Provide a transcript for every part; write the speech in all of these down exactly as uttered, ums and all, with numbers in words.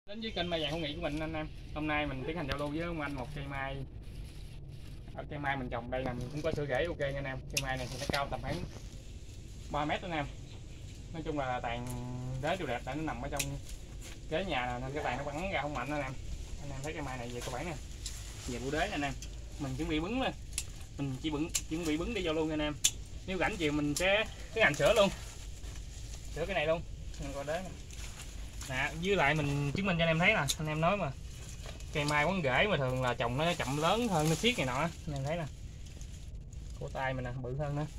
Đến với kênh Mai Vàng Hữu Nghị của mình anh em. Hôm nay mình tiến hành giao lưu với ông anh một cây mai. Ở cây mai mình trồng đây là mình cũng có sữa rễ ok nha anh em. Cây mai này thì nó cao tầm khoảng ba mét anh em. Nói chung là tàn đế đều đẹp, tại nó nằm ở trong ghế nhà nên cái tàn nó bắn ra không mạnh anh em. Anh em thấy cây mai này về cơ bản nè, về bộ đế anh em. Mình chuẩn bị bứng lên, mình chỉ bứng chuẩn bị bứng đi giao lưu nha anh em. Nếu rảnh chiều mình sẽ tiến hành sửa luôn, sửa cái này luôn. Mình coi đế nè. Nè, với lại mình chứng minh cho anh em thấy nè, anh em nói mà cây mai quấn rễ mà thường là trồng nó chậm lớn hơn, nó siết này nọ, anh em thấy nè, cổ tay mình nè bự hơn nữa.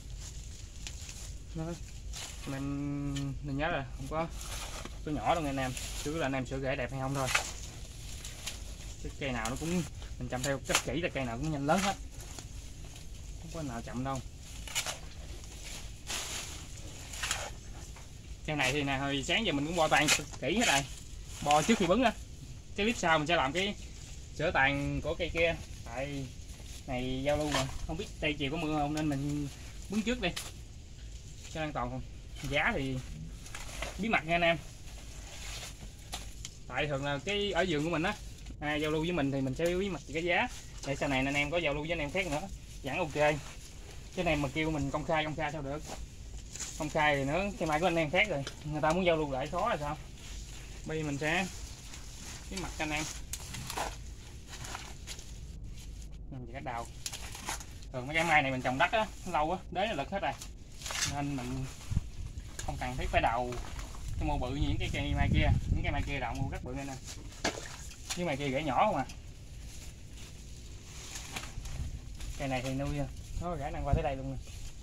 Nó, anh em nên nhớ là không có số nhỏ đâu nha anh em, chứ là anh em sửa rễ đẹp hay không thôi. Cái cây nào nó cũng mình chăm theo cách kỹ là cây nào cũng nhanh lớn hết, không có nào chậm đâu. Cây này thì nè, hồi sáng giờ mình cũng bo tàn kỹ hết rồi, bo trước khi bứng á. Cái clip sau mình sẽ làm cái sửa tàn của cây kia, tại này giao lưu mà không biết tây chiều có mưa không nên mình bứng trước đi cho an toàn. Giá thì bí mật nha anh em, tại thường là cái ở vườn của mình á, ai giao lưu với mình thì mình sẽ bí mật về cái giá để sau này anh em có giao lưu với anh em khác nữa vẫn ok. Cái này mà kêu mình công khai công khai sao được, công khai thì nữa cái mai của anh em khác rồi, người ta muốn giao lưu lại khó là sao. Bây giờ mình sẽ bí mật cho anh em. Mình chỉ cái đào thường mấy cái mai này mình trồng đất á lâu á đế nó lực hết rồi nên mình không cần thiết phải đào cái mô bự như những cái cây mai kia. Những cây mai kia đào mô rất bự nên nè, những mai kia rễ nhỏ không à. Cây này thì nuôi nó rễ năng qua tới đây luôn nè.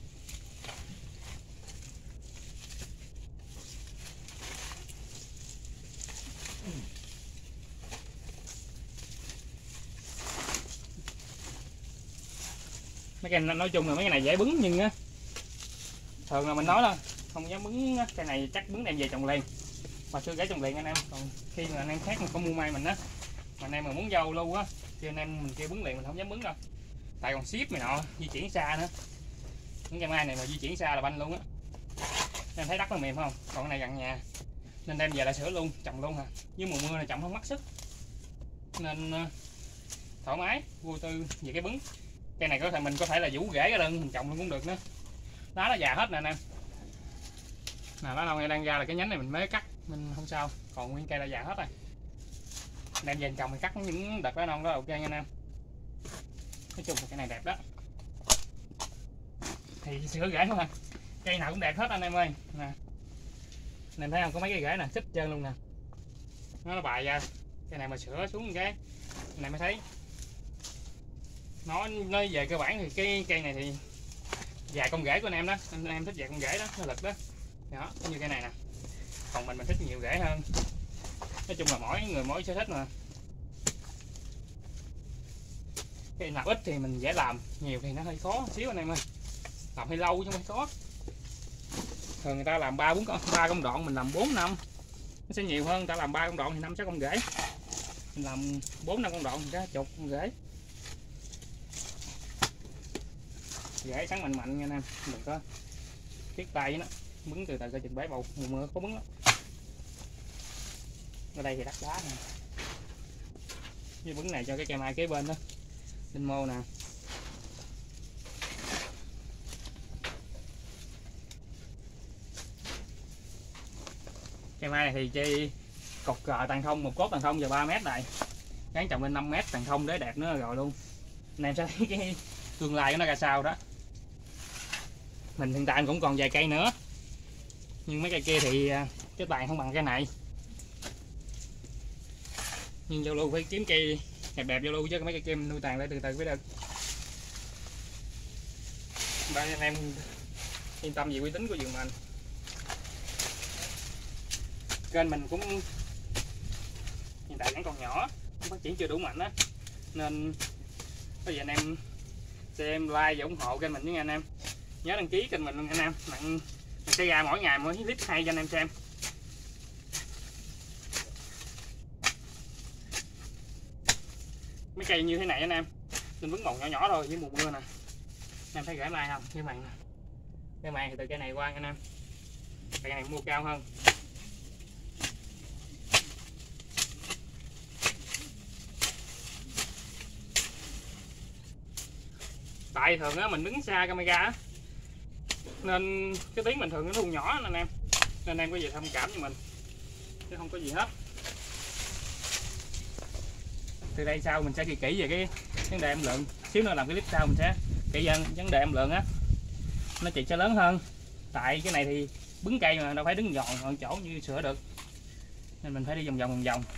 Mấy cây nói chung là mấy cái này dễ bứng, nhưng á thường là mình nói là không dám bứng cây này, chắc bứng đem về trồng liền mà chưa rễ trồng liền anh em. Còn khi mà anh em khác mà có mua mai mình á, mà anh em mà muốn dâu lưu á thì anh em mình kêu bứng liền mình không dám bứng đâu, tại còn ship này nọ di chuyển xa nữa. Những cây mai này mà di chuyển xa là banh luôn á. Em thấy đất nó mềm không, còn cái này gần nhà nên đem về là sửa luôn trồng luôn hả. Với mùa mưa này trồng không mất sức nên thoải mái vô tư về cái bứng. Cây này có thể mình có thể là vũ rễ ra đơn mình trồng luôn cũng được nữa. Lá nó già hết nè anh em. Nè lá đâu đang ra là cái nhánh này mình mới cắt mình không sao, còn nguyên cây đã già hết rồi. Đem về trồng mình cắt những đợt lá non đó ok nha anh em. Nói chung là cái này đẹp đó. Thì sửa rễ không à. Cây nào cũng đẹp hết anh em ơi. Nè. Anh em thấy không, có mấy cái rễ nè xích trơn luôn nè. Nó nó bài ra. Cây này mà sửa xuống một cái anh em mới thấy. Nó nói về cơ bản thì cái cây này thì dài con rễ của anh em đó, anh em thích dài con rễ đó, nó lực đó. Đó, như cây này nè. Còn mình mình thích nhiều rễ hơn. Nói chung là mỗi người mỗi sở thích mà. Cái nào ít thì mình dễ làm, nhiều thì nó hơi khó một xíu anh em ơi. Làm hơi lâu chứ không phải khó. Thường người ta làm ba bốn ba công đoạn, mình làm bốn năm. Nó sẽ nhiều hơn, người ta làm ba công đoạn thì năm sáu con rễ. Mình làm bốn năm công đoạn thì ra chục con rễ. Rễ sáng mạnh mạnh nha anh em, đừng có tiếc tay với nó. Bứng từ từ ra chừng bãi bầu, mùa mưa có bứng lắm. Ở đây thì đất đá nè. Cái bứng này cho cái cây mai kế bên đó. Linh mô nè. Cây mai này thì chi cột cờ tàn không, một cốt tàn không giờ ba mét này. Gắn trồng lên năm mét tàn không để đẹp nữa rồi luôn. Anh em sẽ thấy cái tương lai của nó ra sao đó. Mình hiện tại cũng còn vài cây nữa. Nhưng mấy cây kia thì cái tàn không bằng cây này. Nhưng giao lưu phải kiếm cây đẹp đẹp giao lưu chứ mấy cây kia nuôi tàn lại từ từ mới được. Ba anh em yên tâm về uy tín của vườn mình. Kênh mình cũng hiện tại vẫn còn nhỏ, phát triển chưa đủ mạnh á, nên bây giờ anh em xem like và ủng hộ kênh mình với anh em. Nhớ đăng ký kênh mình anh em, mình, mình sẽ ra mỗi ngày mỗi clip hay cho anh em xem. Mấy cây như thế này anh em, mình vẫn còn nhỏ nhỏ thôi với mùa mưa nè. Anh em thấy rễ mai không? Cái màn nè. Cái màn thì từ cây này qua anh em. Cây này mua cao hơn. tại thường á mình đứng xa camera á nên cái tiếng bình thường nó thu nhỏ anh em, nên em có gì thông cảm cho mình chứ không có gì hết. Từ đây sau mình sẽ kỹ kỹ về cái vấn đề em lượng, xíu nữa làm cái clip sau mình sẽ kỹ về vấn đề em lượng á, nó chỉ sẽ lớn hơn. Tại cái này thì bứng cây mà đâu phải đứng giòn ở chỗ như sữa được, nên mình phải đi vòng vòng vòng vòng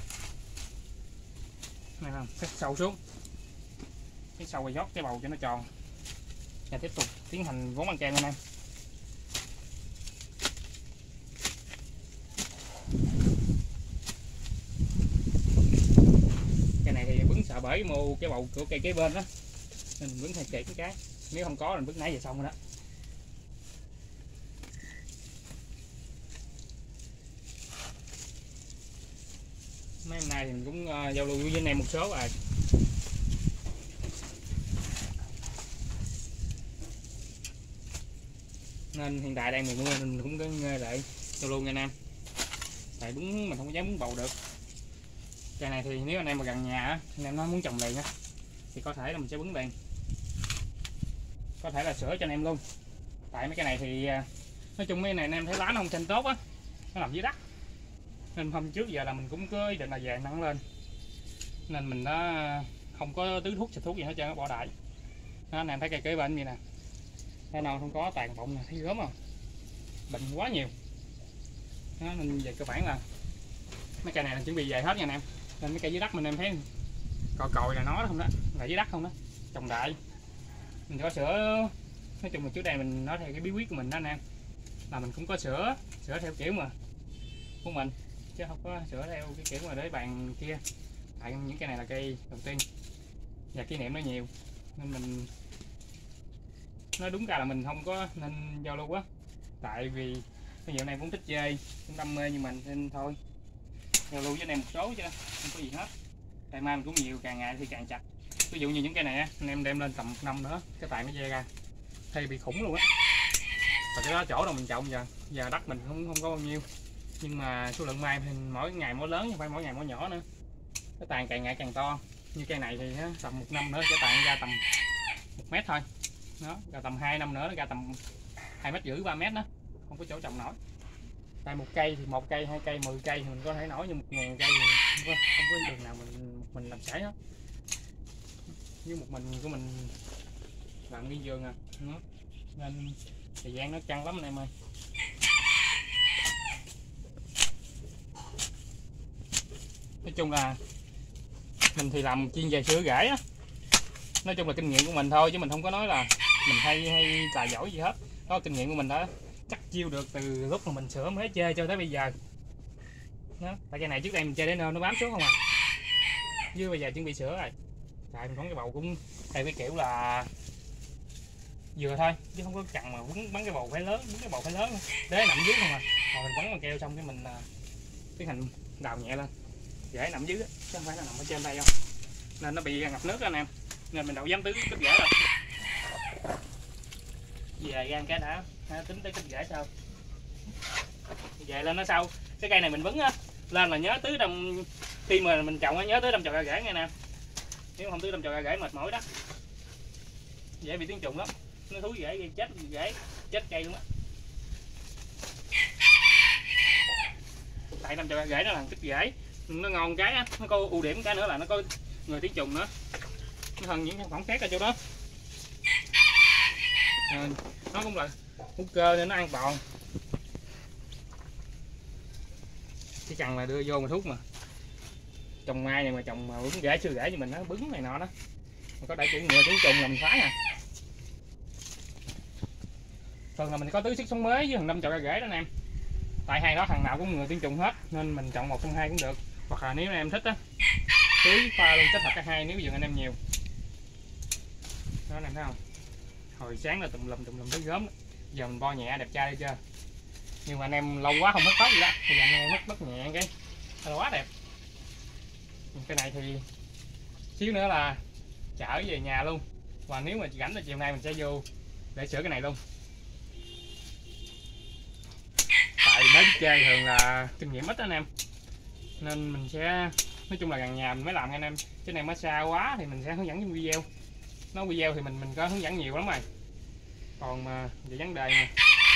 này, không cắt sâu xuống cái sâu rồi dót cái bầu cho nó tròn và tiếp tục tiến hành vốn bằng kem anh em. Cái này thì bứng sợ bởi mô cái bầu của cây kế bên đó nên mình bứng hay kỹ cái cái, nếu không có mình bứng nãy giờ xong rồi đó. Mấy hôm nay thì mình cũng uh, giao lưu với anh em một số rồi. Nên hiện tại đang mùa mưa nên mình cũng có nghe lại giao lưu nha anh em. Tại bứng mình không có dám bứng bầu được. Cây này thì nếu anh em mà gần nhà á, anh em nói muốn trồng liền á thì có thể là mình sẽ bứng liền. Có thể là sửa cho anh em luôn. Tại mấy cái này thì nói chung mấy này anh em thấy lá nó không xanh tốt á, nó nằm dưới đất. Nên hôm trước giờ là mình cũng có ý định là về nắng lên, nên mình nó không có tưới thuốc xịt thuốc gì hết trơn, nó bỏ đại đó. Anh em thấy cây kế bên như nè, thấy nào không có tàn bọng nè, thấy gớm không, bệnh quá nhiều đó. Nên về cơ bản là mấy cây này là chuẩn bị về hết nha anh em. Nên mấy cây dưới đất mình em thấy còi còi là nó không đó, là dưới đất không đó, trồng đại mình có sữa. Nói chung là trước đây mình nói theo cái bí quyết của mình đó anh em, là mình cũng có sữa sữa theo kiểu mà của mình chứ không có sửa theo cái kiểu mà để bàn kia. Tại những cây này là cây đầu tiên và kỷ niệm nó nhiều nên mình nói đúng ra là mình không có nên giao lưu á. Tại vì bây giờ anh em cũng thích chơi, cũng đam mê như mình nên thôi giao lưu với anh em một số chứ không có gì hết. Tại mai mình cũng nhiều, càng ngày thì càng chặt. Ví dụ như những cây này á, anh em đem lên tầm một năm nữa cái tài nó dê ra thì bị khủng luôn á. Và cái đó chỗ nào mình trồng giờ giờ đất mình không không có bao nhiêu, nhưng mà số lượng mai thì mỗi ngày mỗi lớn, không phải mỗi ngày mỗi nhỏ nữa. Cái tàn càng ngày càng to. Như cây này thì tầm một năm nữa cái tàn ra tầm một mét thôi. Đó, ra tầm hai năm nữa nó ra tầm hai mét rưỡi ba mét đó, không có chỗ trồng nổi. Tại một cây thì một cây, hai cây, mười cây thì mình có thể nổi, nhưng một ngàn cây thì không có, không có đường nào mình một mình làm sảy hết. Với một mình của mình làm nguyên vườn à. Đó. Nên thời gian nó căng lắm anh em ơi. Nói chung là mình thì làm chuyên về sữa gãi á, nói chung là kinh nghiệm của mình thôi chứ mình không có nói là mình hay hay tài giỏi gì hết. Đó, kinh nghiệm của mình đã chắc chiêu được từ lúc mà mình sửa mới chơi cho tới bây giờ đó. Tại cái này trước đây mình chơi đến nơi nó bám xuống không à, chứ bây giờ chuẩn bị sửa rồi. Tại mình có cái bầu cũng theo cái kiểu là vừa thôi chứ không có cần mà quấn bắn cái bầu phải lớn, bắn cái bầu phải lớn để nằm dưới không à. Rồi mình quấn bằng keo xong cái mình tiến hành đào nhẹ lên dễ nằm dưới đó, chứ không phải là nằm ở trên đây không, nên nó bị ngập nước đó anh em. Nên mình đâu dám tưới cất rễ đâu. Về gan cái đã tính tới cất rễ sau, về lên nó sau. Cái cây này mình bứng á lên là nhớ tưới đâm, khi mà mình trồng á nhớ tưới đâm chồi ra rễ nghe nè. Nếu không tưới đâm chồi ra rễ mệt mỏi đó, dễ bị tiếng trùng lắm, nó thúi rễ gây chết rễ chết cây luôn á. Tại đâm chồi ra rễ nó là kích rễ, nó ngon cái á, nó có ưu điểm cái nữa là nó có người tiếng trùng nữa, nó hơn những sản phẩm khác ở chỗ đó. À, nó cũng là hữu cơ nên nó an toàn, chỉ cần là đưa vô mà thuốc mà. Trồng mai này mà trồng mà bứng rễ chưa rễ như mình nó bứng này nọ đó, mình có đại chữ người tiếng trùng làm phá nè. Thường là mình có tưới sức sống mới với thằng đâm chồi ra rễ đó anh em. Tại hai đó thằng nào cũng người tiếng trùng hết nên mình chọn một trong hai cũng được, hoặc là nếu anh em thích á tưới pha luôn kết hợp cả hai nếu vườn anh em nhiều đó anh em thấy không. Hồi sáng là tùm lum tùm lum thấy gớm đó. Giờ mình bo nhẹ đẹp trai đi chưa, nhưng mà anh em lâu quá không mất tóc gì đó thì anh em mất tóc nhẹ cái nó quá đẹp. Cái này thì xíu nữa là chở về nhà luôn, và nếu mà rảnh là chiều nay mình sẽ vô để sửa cái này luôn. Tại mới chơi thường là kinh nghiệm ít anh em, nên mình sẽ nói chung là gần nhà mình mới làm anh em, cái này mới xa quá thì mình sẽ hướng dẫn trong video. nấu video thì mình mình có hướng dẫn nhiều lắm rồi. Còn mà về vấn đề mà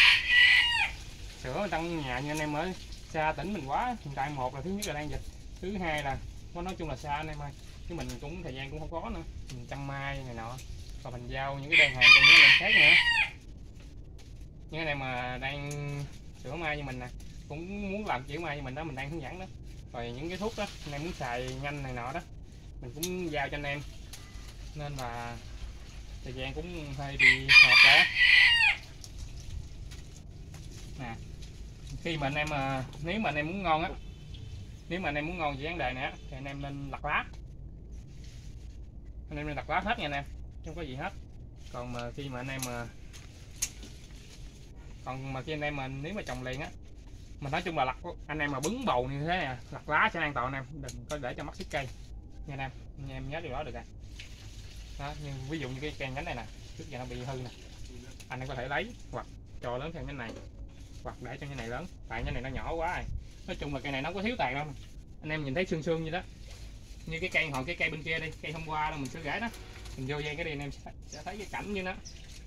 sửa tăng nhà như anh em ở xa tỉnh mình quá, hiện tại một là thứ nhất là đang dịch, thứ hai là có nói chung là xa anh em ơi, chứ mình cũng thời gian cũng không có nữa, mình chăm mai này nọ, còn mình giao những cái đơn hàng cho những anh khác nữa. Những anh em mà đang sửa mai như mình nè, cũng muốn làm kiểu mai như mình đó, mình đang hướng dẫn đó. Rồi những cái thuốc đó anh em muốn xài nhanh này nọ đó, mình cũng giao cho anh em, nên là thời gian cũng hơi bị hẹp đó nè. Khi mà anh em mà nếu mà anh em muốn ngon á, nếu mà anh em muốn ngon về vấn đề này á, thì anh em nên lặt lá, anh em nên lặt lá hết nha anh em, không có gì hết. Còn mà khi mà anh em mà còn mà khi anh em mà nếu mà trồng liền á, mình nói chung là lặt, anh em mà bứng bầu như thế nè, lặt lá sẽ an toàn anh em, đừng có để cho mắc xích cây nha anh em, anh em nhớ điều đó được rồi đó. Nhưng ví dụ như cái cây nhánh này nè, trước giờ nó bị hư nè, anh em có thể lấy hoặc cho lớn theo nhánh này, hoặc để cho nhánh này lớn, tại nhánh này nó nhỏ quá rồi. Nói chung là cây này nó không có thiếu tàn đâu, anh em nhìn thấy xương xương như đó, như cái cây hồi cái cây bên kia đi, cây hôm qua đó mình sửa gãy đó, mình vô dây cái đi anh em sẽ thấy cái cảnh như nó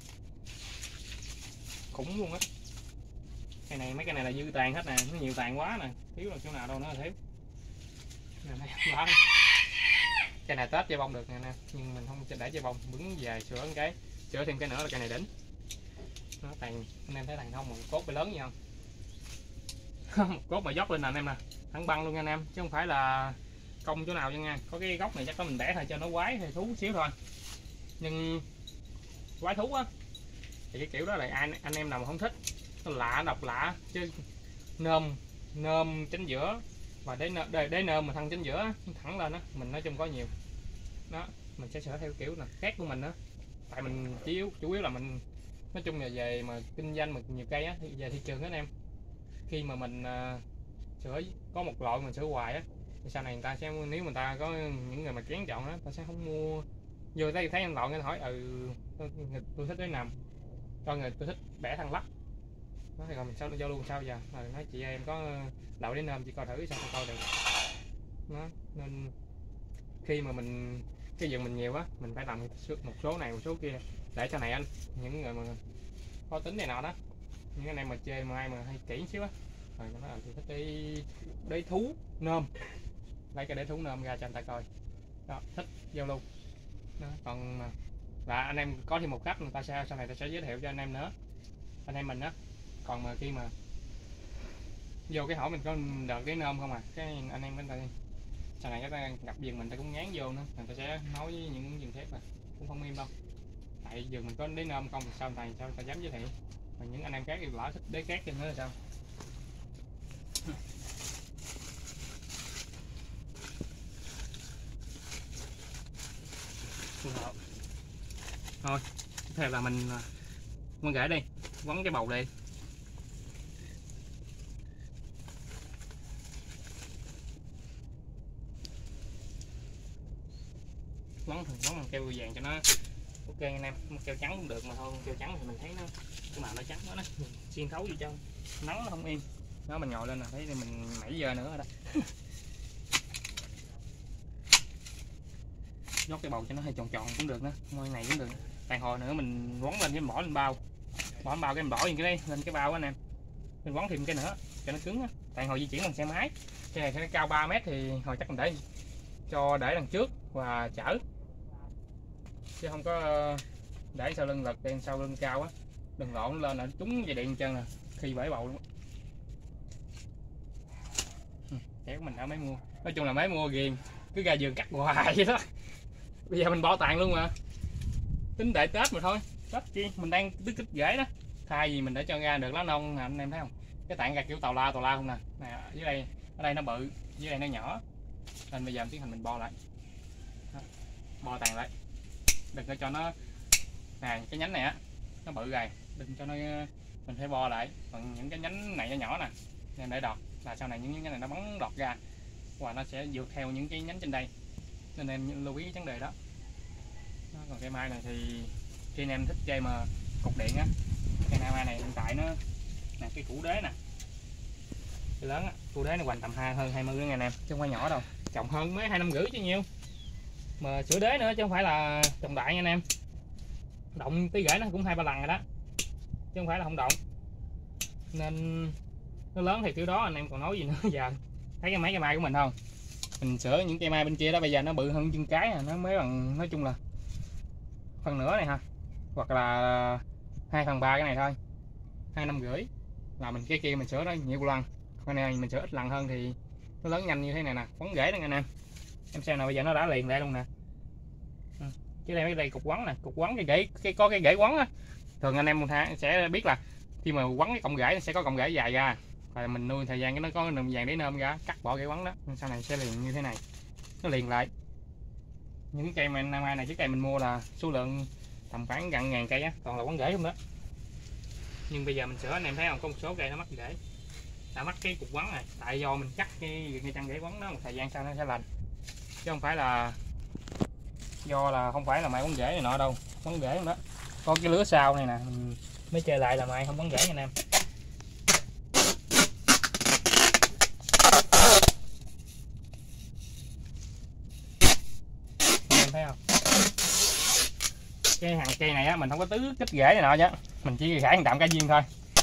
khủng luôn á. Cây này mấy cây này là dư tàn hết nè, nó nhiều tàn quá nè, thiếu là chỗ nào đâu, nó là thiếu nè. Cây này Tết chơi bông được nè, nè nhưng mình không để chơi bông, bứng về sửa một cái, sửa thêm cái nữa là cây này đỉnh nó tàn. Anh em thấy tàn không, một cốt bị lớn gì không? Một cốt mà dốc lên nè anh em nè, thẳng băng luôn nha anh em, chứ không phải là cong chỗ nào nha nha. Có cái góc này chắc có mình bẻ thôi cho nó quái hay thú xíu thôi, nhưng quái thú á thì cái kiểu đó là anh anh em nào mà không thích, nó lạ độc lạ chứ. Nôm nôm chính giữa và đế đế, đế nôm mà thân chính giữa thẳng lên á, mình nói chung có nhiều đó, mình sẽ sửa theo kiểu là khác của mình đó. Tại mình chủ yếu chủ yếu là mình nói chung là về mà kinh doanh mà nhiều cây á, thì về thị trường đó anh em, khi mà mình uh, sửa có một loại mình sửa hoài á, thì sau này người ta sẽ, nếu người ta có những người mà kén chọn á, ta sẽ không mua vô thấy thấy anh loại người hỏi ừ tôi, tôi thích cái nằm cho người tôi thích bẻ thằng lắc đó, thì còn mình sao giao luôn sao giờ rồi nói chị em có đậu đến nôm chị coi thử sao không coi được nó. Nên khi mà mình cái vườn mình nhiều á, mình phải làm một số này một số kia để sau này anh những người mà có tính này nọ đó, những anh em mà chơi mà ai mà hay kỹ xíu á, rồi nó nói thì thích đi đế thú nôm, lấy cái đế thú nôm ra cho anh ta coi đó, thích giao lưu đó. Còn là anh em có thêm một cách người ta sẽ sau này ta sẽ giới thiệu cho anh em nữa, anh em mình đó. Còn mà khi mà vô cái hỏi mình có đợt cái nôm không à, cái anh em bên đây sau này các gặp vườn mình ta cũng ngán vô nữa, người ta sẽ nói với những vườn khác là cũng không im đâu, tại vườn mình có đế nôm không thì sau này sao ta dám giới thiệu, mà những anh em khác thì lỡ thích đế khác cho nữa là sao. Thôi tiếp theo là mình quăng rễ đi, quấn cái bầu đi. Quấn thường quấn bằng keo vàng cho nó ok anh em, keo trắng cũng được mà thôi, keo trắng thì mình thấy nó cái màu nó trắng đó, nó xuyên thấu vô trong nắng nó không yên đó, mình nhồi lên là thấy mình bảy giờ nữa rồi đó. Nhốt cái bầu cho nó hơi tròn tròn cũng được nữa, ngôi này cũng được, tàn hồi nữa mình quấn lên cái bỏ lên bao, bỏ lên bao cái mình bỏ lên cái đây lên cái bao anh em, mình quấn thêm cái nữa cho nó cứng á. Tàn hồi di chuyển bằng xe máy, cái này sẽ cao ba mét thì hồi chắc mình để cho để đằng trước và chở, chứ không có để sau lưng lật đen sau lưng cao á, đừng lộn lên là trúng dây điện chân nè khi bể bầu luôn. Kéo mình đã mới mua, nói chung là mới mua ghiền cứ ra vườn cắt hoài vậy đó, bây giờ mình bỏ tàn luôn mà tính đợi Tết mà thôi, Tết chi mình đang tức kích rễ đó, thay vì mình để cho ra được lá non nè anh em thấy không, cái tàn ra kiểu tàu la tàu la không nè, nè dưới đây ở đây nó bự dưới đây nó nhỏ, nên bây giờ mình tiến hành mình bo lại đó. Bo tàn lại đừng có cho nó nè, cái nhánh này á nó bự rồi đừng cho nó, mình phải bo lại, còn những cái nhánh này nó nhỏ nè nên để đọt là sau này những nhánh này nó bắn đọt ra và nó sẽ vượt theo những cái nhánh trên đây, nên em lưu ý cái vấn đề đó. Đó, còn cây mai này thì khi anh em thích chơi mà cục điện á, cây mai này hiện tại nó nè cái củ đế nè, cái lớn á, củ đế nó hoành tầm hai hơn hai mươi nha anh em, chứ không phải nhỏ đâu, trồng hơn mấy hai năm rưỡi chứ nhiều, mà sửa đế nữa chứ không phải là trồng đại nha anh em. động tí rễ nó cũng hai ba lần rồi đó, chứ không phải là không động. Nên nó lớn thì kiểu đó anh em còn nói gì nữa. Giờ thấy cái mấy cây mai của mình không, mình sửa những cây mai bên kia đó bây giờ nó bự hơn chân cái, nó mới bằng, nói chung là phần nửa này ha, hoặc là hai phần ba cái này thôi, hai năm rưỡi là mình cái kia mình sửa đó nhiều lần, con này mình sửa ít lần hơn thì nó lớn nhanh như thế này nè, quấn rễ đó anh em. Em xem nào, bây giờ nó đã liền lại luôn nè. Chứ đây mấy đây cục quấn nè, cục quấn cái rễ, cái có cái rễ quấn á, thường anh em sẽ biết là khi mà quấn cái cọng rễ nó sẽ có cọng rễ dài ra, và mình nuôi thời gian cái nó có nùm vàng để nôm ra, cắt bỏ rễ quấn đó, sau này sẽ liền như thế này, nó liền lại. Những cây mai năm nay này, cái cây mình mua là số lượng tầm khoảng gần ngàn cây á, toàn là quấn rễ không đó. Nhưng bây giờ mình sửa anh em thấy không, có một số cây nó mắc rễ, đã mắc cái cục quấn này, tại do mình cắt cái cái chân rễ quấn đó, một thời gian sau nó sẽ lành, chứ không phải là do là không phải là mai quấn rễ này nọ đâu, quấn rễ không đó. Có cái lứa sau này nè, mình mới chơi lại là mai không quấn rễ nha anh em. Anh em thấy không, cái hàng cây này á mình không có tứ kích rễ này nọ chứ, mình chỉ rải tạm cái viên thôi.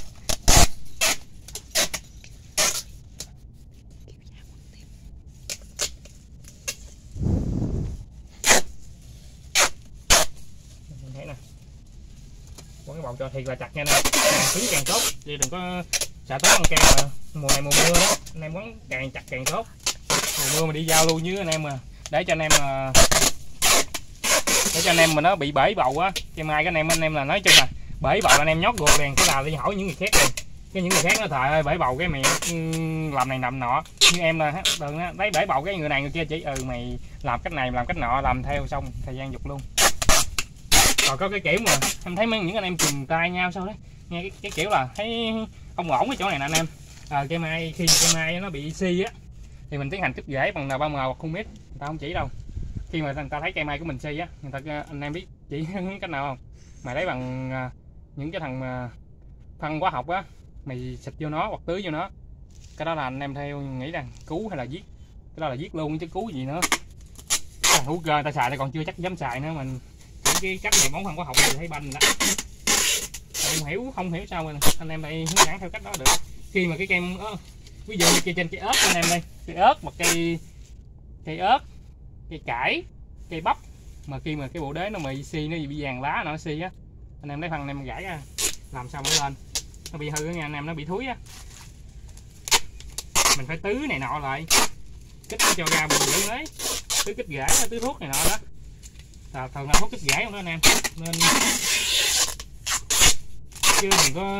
Quấn cái bầu cho thiệt là chặt nha anh em, càng cứng càng tốt, chứ đừng có xả tốt ăn cây mà mùa này mùa mưa đó, anh em quấn càng chặt càng tốt. Mùa mưa mà đi giao lưu với anh em mà, để cho anh em mà để cho anh em mà nó bị bể bầu á, cây mai cái anh em anh em là nói chung là bể bầu là anh em nhót gồ đèn cái nào đi hỏi những người khác rồi, cái những người khác nó thời ơi bể bầu cái mày làm này làm nọ, như em là đừng lấy bể bầu cái người này người kia chỉ ừ mày làm cách này làm cách nọ, làm theo xong thời gian dục luôn. Còn có cái kiểu mà em thấy mấy những anh em chùm tay nhau sao đấy, nghe cái, cái kiểu là thấy không ổn cái chỗ này nè anh em. À, cây mai khi cây mai nó bị si á thì mình tiến hành kích rễ bằng N ba M hoặc không biết, người ta không chỉ đâu. Khi mà người ta thấy cây mai của mình si á, người ta anh em biết chỉ cách nào không, mày lấy bằng những cái thằng phân hóa học á, mày xịt vô nó hoặc tưới vô nó, cái đó là anh em theo nghĩ rằng cứu hay là giết, cái đó là giết luôn chứ cứu gì nữa. Hữu cơ ta xài thì còn chưa chắc dám xài nữa, mình cái cách này bón phân hóa học thì thấy banh đó, không hiểu không hiểu sao mà anh em đây hướng dẫn theo cách đó được. Khi mà cái cây ví dụ như cây trên cây ớt anh em đây, cây ớt một cây cây ớt, cây cải, cây bắp, mà khi mà cái bộ đế nó bị si, nó bị vàng lá nó si á, anh em lấy phân anh em gãi ra làm sao mới lên, nó bị hư nha anh em, nó bị thúi á, mình phải tứ này nọ lại, kích nó cho ra bùn rễ mới, tứ kích rễ, tứ thuốc này nọ đó. À, thường là thuốc kích rễ không đó anh em, nên chứ đừng có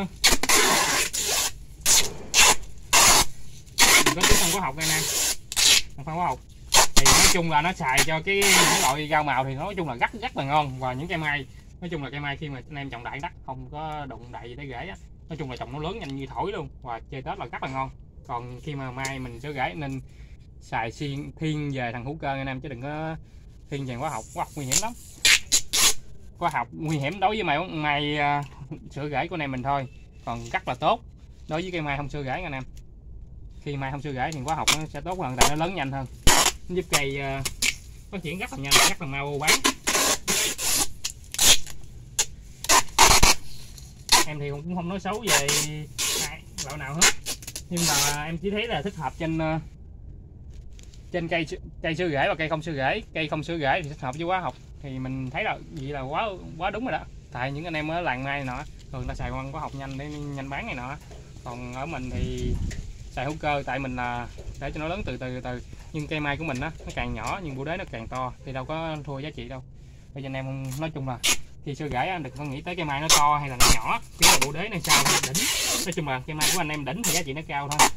đừng có tứ phân hóa học đây nè, phân hóa học thì nói chung là nó xài cho cái những loại rau màu thì nói chung là rất rất là ngon. Và những cây mai nói chung là cây mai khi mà anh em trồng đại đất không có đụng đậy gì tới rễ á, nói chung là trồng nó lớn nhanh như thổi luôn, và chơi Tết là rất là ngon. Còn khi mà mai mình sửa rễ nên xài xuyên thiên về thằng hữu cơ anh em, chứ đừng có thiên về hóa học, hóa học nguy hiểm lắm. Hóa học nguy hiểm đối với mai mai uh, sửa rễ của anh em mình thôi, còn rất là tốt đối với cây mai không sửa rễ anh em. Khi mai không sửa rễ thì hóa học nó sẽ tốt hơn, tại nó lớn nhanh hơn, nó giúp cây uh, phát triển rất là nhanh, rất là mau bán. Em thì cũng không nói xấu về ai, loại nào hết, nhưng mà em chỉ thấy là thích hợp trên uh, trên cây cây sửa rễ và cây không sửa rễ. Cây không sửa rễ thì thích hợp với hóa học, thì mình thấy là vậy là quá quá đúng rồi đó. Tại những anh em ở làng mai này nọ thường ta xài hóa học nhanh để nhanh bán này nọ, còn ở mình thì xài hữu cơ, tại mình là để cho nó lớn từ từ từ, từ. Nhưng cây mai của mình á nó càng nhỏ nhưng bộ đế nó càng to thì đâu có thua giá trị đâu. Bây giờ anh em nói chung là khi sửa rễ anh đừng có nghĩ tới cây mai nó to hay là nó nhỏ, chỉ là bộ đế này sao đỉnh. Nói chung là cây mai của anh em đỉnh thì giá trị nó cao thôi.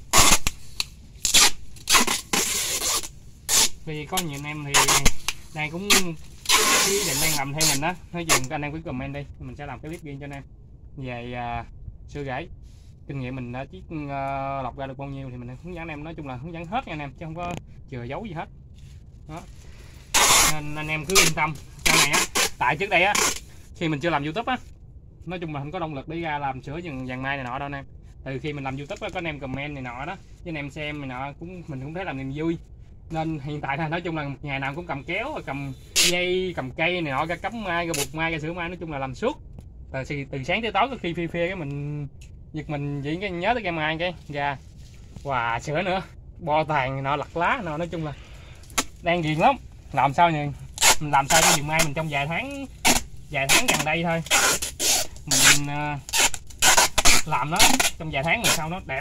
Vì có nhiều anh em thì đang cũng ý định đang làm theo mình đó, nói dùm các anh em cứ comment đi, mình sẽ làm cái clip riêng cho anh em về uh, sửa rễ. Kinh nghiệm mình đã chiếc uh, lọc ra được bao nhiêu thì mình hướng dẫn anh em, nói chung là hướng dẫn hết nha anh em, chứ không có chừa giấu gì hết đó. Nên anh em cứ yên tâm sau này á, tại trước đây á khi mình chưa làm YouTube á, nói chung là không có động lực để ra làm sửa vàng vàng mai này nọ đâu anh em. Từ khi mình làm YouTube á, có anh em comment này nọ đó, với anh em xem này nọ cũng mình cũng thấy làm niềm vui, nên hiện tại là nói chung là ngày nào cũng cầm kéo và cầm dây cầm cây này nọ, ra cắm mai, ra buộc mai, ra sửa mai, nói chung là làm suốt từ, từ sáng tới tối. Có khi phia phia cái mình giật mình diễn cái nhớ tới cây mai cái ra và sửa nữa, bo tàn nọ, lặt lá nọ, nói chung là đang ghiền lắm. Làm sao nhỉ, mình làm sao cái vườn mai mình trong vài tháng vài tháng gần đây thôi, mình uh, làm nó trong vài tháng rồi sau nó đẹp,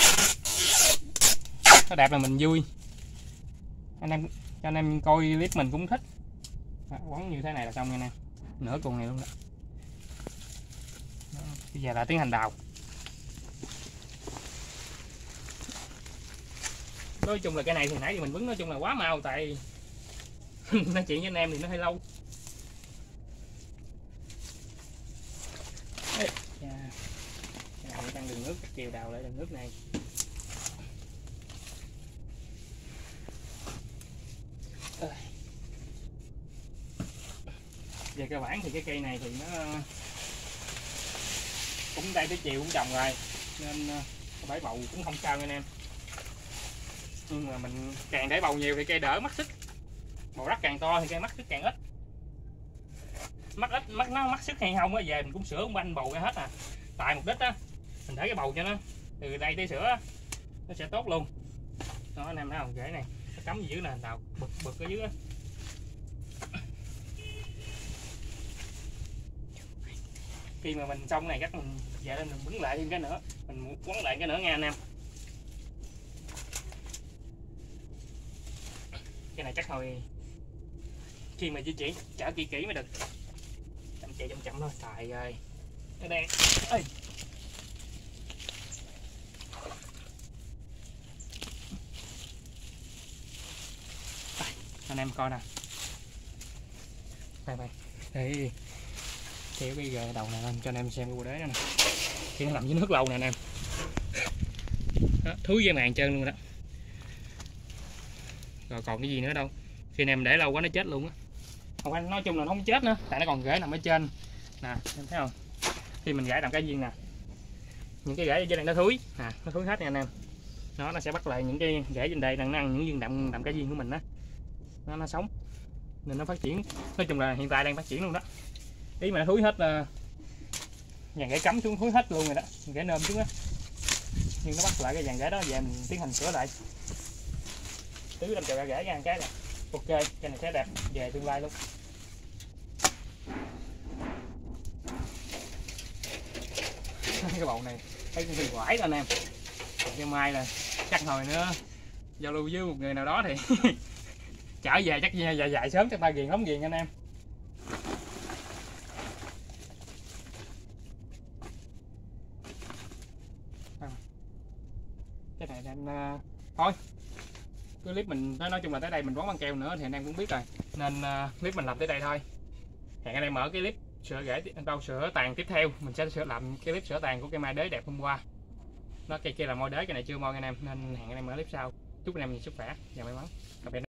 nó đẹp là mình vui. Anh em cho anh em coi clip mình cũng thích. Quấn như thế này là xong nha anh em, nửa cuộn này luôn đó. Đó, bây giờ là tiến hành đào. Nói chung là cái này thì nãy giờ mình vướng nói chung là quá mau, tại nói chuyện với anh em thì nó hơi lâu. Ê, dạ. Đào tăng đường nước, chiều đào lại đường nước này. Về cơ bản thì cái cây này thì nó cũng đây tới chiều cũng trồng rồi, nên bãi bầu cũng không cao anh em. Nhưng mà mình càng để bầu nhiều thì cây đỡ mắc sức, bầu đất càng to thì cây mắc sức càng ít. Mắc ít mắc nó mắc sức hay không á, về mình cũng sửa cũng banh bầu ra hết à. Tại mục đích á mình để cái bầu cho nó từ đây tới sửa nó sẽ tốt luôn. Đó anh em thấy không, rễ này nó cắm gì dưới nè, đào bực bực ở dưới á. Khi mà mình xong này chắc mình về lên mình quấn lại thêm cái nữa, mình quấn lại cái nữa nha anh em. Cái này chắc thôi khi mà di chuyển chở kỹ kỹ mới được, chậm chạy chậm chậm thôi. Trời ơi nó đang ơi anh em coi nè, đây đây đây kéo cái gờ đầu này lên cho anh em xem cái bộ đế đó nè, khi nó nằm dưới nước lâu nè anh em. Đó, thúi dây màng trơn luôn đó. Rồi còn cái gì nữa đâu, khi anh em để lâu quá nó chết luôn á. Không anh nói chung là nó không chết nữa, tại nó còn rễ nằm ở trên nè, em thấy không? Khi mình gãy làm cái viên nè, những cái rễ ở trên này nó thúi nè, nó thúi hết nha anh em. Nó nó sẽ bắt lại những cái rễ trên đây đang ăn những viên đậm đậm cái viên của mình đó, nó nó sống nên nó phát triển. Nói chung là hiện tại đang phát triển luôn đó. Ý mà nó thúi hết uh, dàn rễ cắm xuống thúi hết luôn rồi đó, rễ nôm xuống á. Nhưng nó bắt lại cái dàn rễ đó, về mình tiến hành sửa lại, tứ làm chậu ra rễ ra cái là ok, cái này sẽ đẹp về tương lai luôn. Cái bầu này thấy cũng hơi quải anh em. Cái mai là chắc hồi nữa giao lưu với một người nào đó thì trở về chắc dài dài sớm, chắc ta ghiền lắm ghiền anh em. Cái này em uh, thôi cái clip mình nói, nói chung là tới đây mình quấn băng keo nữa thì anh em cũng biết rồi, nên uh, clip mình làm tới đây thôi. Hẹn anh em mở cái clip sửa rễ bao sửa tàn tiếp theo, mình sẽ sửa làm cái clip sửa tàn của cây mai đế đẹp hôm qua. Nó cây kia là môi đế, cái này chưa môi anh em, nên hẹn anh em mở clip sau. Chúc anh em nhiều sức khỏe và may mắn.